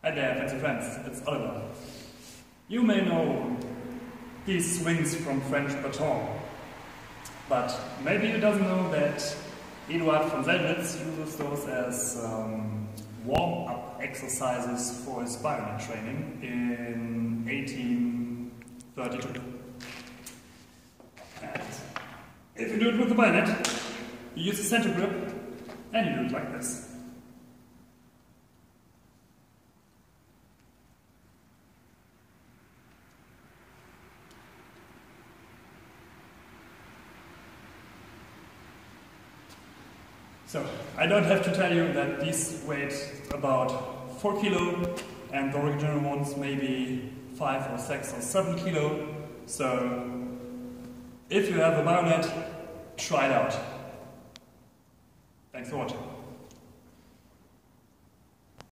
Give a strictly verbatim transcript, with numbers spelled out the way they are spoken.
Hi there, fancy friends, it's Oliver. You may know these swings from French baton, but maybe you doesn't know that Eduard von Selbnitz uses those as um, warm-up exercises for his bajonet training in eighteen thirty-two. And if you do it with the bayonet, you use the center grip and you do it like this. So, I don't have to tell you that these weigh about four kilo and the original ones maybe five or six or seven kilo. So, if you have a bajonet, try it out. Thanks for watching.